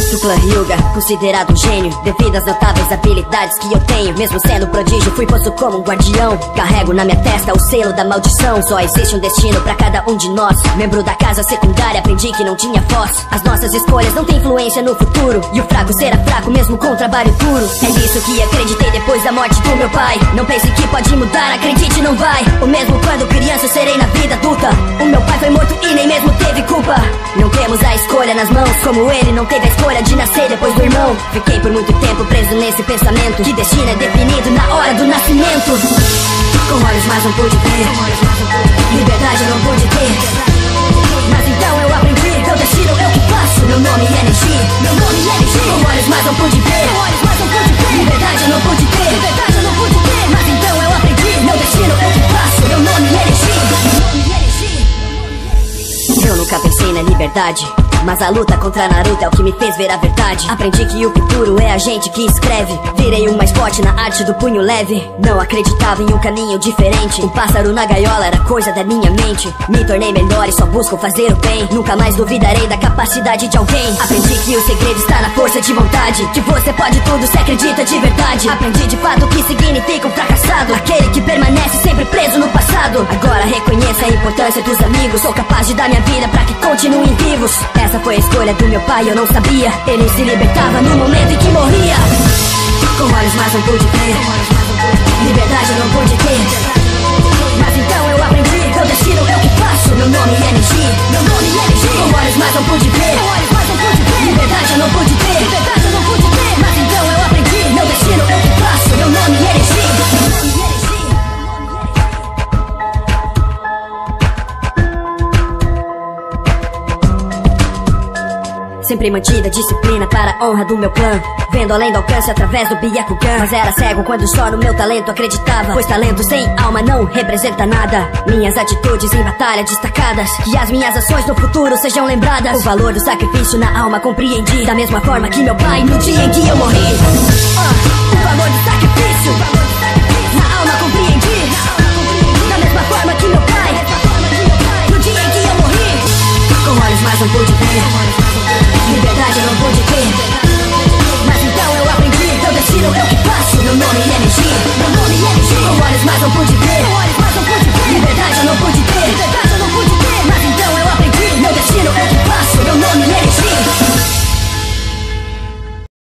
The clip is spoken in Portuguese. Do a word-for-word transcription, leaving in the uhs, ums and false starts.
do clã Hyuga, considerado um gênio devido às notáveis habilidades que eu tenho. Mesmo sendo prodígio, fui posto como um guardião. Carrego na minha testa o selo da maldição. Só existe um destino pra cada um de nós. Membro da casa secundária, aprendi que não tinha voz. As nossas escolhas não têm influência no futuro, e o fraco será fraco mesmo com trabalho duro. É nisso que acreditei depois da morte do meu pai. Não pense que pode mudar, acredite, não vai. O mesmo quando criança eu serei na vida adulta. O meu pai foi morto e nem mesmo teve culpa. Não temos a escolha nas mãos, como ele não teve a escolha de nascer depois do irmão. Fiquei por muito tempo preso nesse pensamento, que destino é definido na hora do nascimento. Com olhos mas não pude ver, liberdade eu não pude ter. Mas então eu aprendi, meu destino eu que faço. Meu nome é Neji, meu nome é Neji. Com olhos mas não pude ver, liberdade eu não pude ter. Liberdade eu não pude ter. Mas então eu aprendi, meu destino eu que faço. Meu nome é Neji. Eu nunca pensei na liberdade, mas a luta contra Naruto é o que me fez ver a verdade. Aprendi que o futuro é a gente que escreve. Virei um mais forte na arte do punho leve. Não acreditava em um caminho diferente. Um pássaro na gaiola era coisa da minha mente. Me tornei melhor e só busco fazer o bem. Nunca mais duvidarei da capacidade de alguém. Aprendi que o segredo está na força de vontade, que você pode tudo se acredita de verdade. Aprendi de fato o que significa um fracassado, aquele que permanece sempre preso no passado. Agora reconheça a importância dos amigos. Sou capaz de dar minha vida pra que continuem vivos. Essa foi a escolha do meu pai, eu não sabia. Ele se libertava no momento em que morria. Com olhos mas não pude ver, liberdade eu não pude ter. Mas então eu aprendi, meu destino eu que faço. Meu nome é Neji, meu nome é Neji. Com olhos mas não pude ver, liberdade eu não pude ter. Liberdade eu não pude ter. Mas então eu aprendi, meu destino eu que faço. Meu nome é Neji. Sempre mantida disciplina para a honra do meu clã, vendo além do alcance através do Byakugan. Mas era cego quando só no meu talento acreditava, pois talento sem alma não representa nada. Minhas atitudes em batalha destacadas, que as minhas ações no futuro sejam lembradas. O valor do sacrifício na alma compreendi, da mesma forma que meu pai no dia em que eu morri. uh, O valor do sacrifício